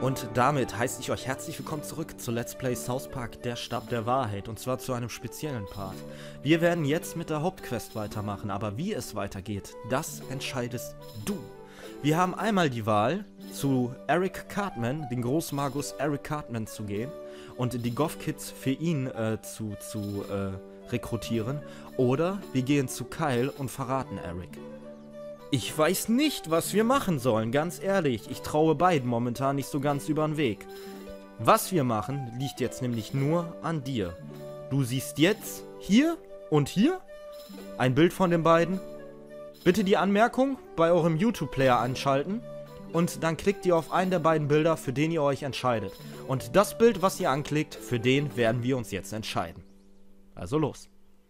Und damit heiße ich euch herzlich willkommen zurück zu Let's Play South Park, der Stab der Wahrheit, und zwar zu einem speziellen Part. Wir werden jetzt mit der Hauptquest weitermachen, aber wie es weitergeht, das entscheidest du. Wir haben einmal die Wahl, zu Eric Cartman, den Großmagus Eric Cartman, zu gehen und die Goth-Kids für ihn zu rekrutieren, oder wir gehen zu Kyle und verraten Eric. Ich weiß nicht, was wir machen sollen, ganz ehrlich. Ich traue beiden momentan nicht so ganz über den Weg. Was wir machen, liegt jetzt nämlich nur an dir. Du siehst jetzt hier und hier ein Bild von den beiden. Bitte die Anmerkung bei eurem YouTube-Player anschalten und dann klickt ihr auf einen der beiden Bilder, für den ihr euch entscheidet. Und das Bild, was ihr anklickt, für den werden wir uns jetzt entscheiden. Also los.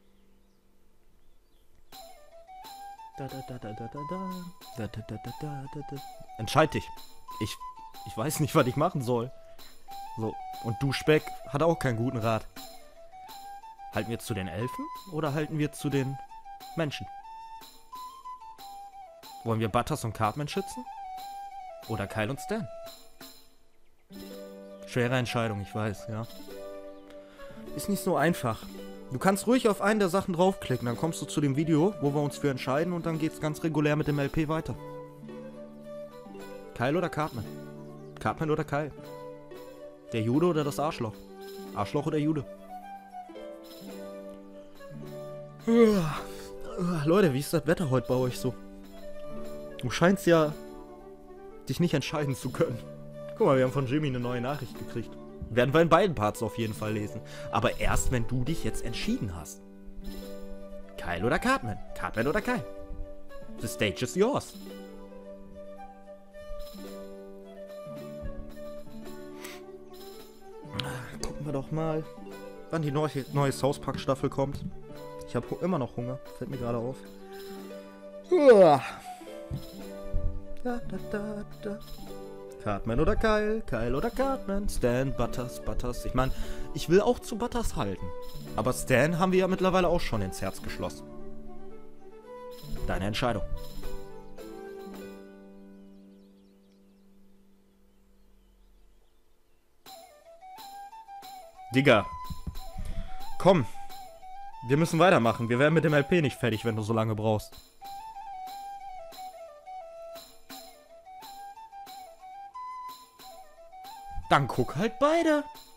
Entscheid dich. Ich weiß nicht, was ich machen soll. So, und du, Speck, hat auch keinen guten Rat. Halten wir zu den Elfen oder halten wir zu den Menschen? Wollen wir Butters und Cartman schützen? Oder Kyle und Stan? Schwere Entscheidung, ich weiß, ja. Ist nicht so einfach. Du kannst ruhig auf einen der Sachen draufklicken, dann kommst du zu dem Video, wo wir uns für entscheiden, und dann geht's ganz regulär mit dem LP weiter. Kyle oder Cartman? Cartman oder Kyle? Der Jude oder das Arschloch? Arschloch oder Jude? Leute, wie ist das Wetter heute bei euch so? Du scheinst ja dich nicht entscheiden zu können. Guck mal, wir haben von Jimmy eine neue Nachricht gekriegt. Werden wir in beiden Parts auf jeden Fall lesen. Aber erst, wenn du dich jetzt entschieden hast. Kyle oder Cartman? Cartman oder Kyle? The stage is yours. Gucken wir doch mal, wann die neue South Park Staffel kommt. Ich habe immer noch Hunger. Fällt mir gerade auf. Cartman oder Kyle, Kyle oder Cartman, Stan, Butters. Ich meine, ich will auch zu Butters halten. Aber Stan haben wir ja mittlerweile auch schon ins Herz geschlossen. Deine Entscheidung. Digga. Komm. Wir müssen weitermachen. Wir werden mit dem LP nicht fertig, wenn du so lange brauchst. Dann guck halt beide.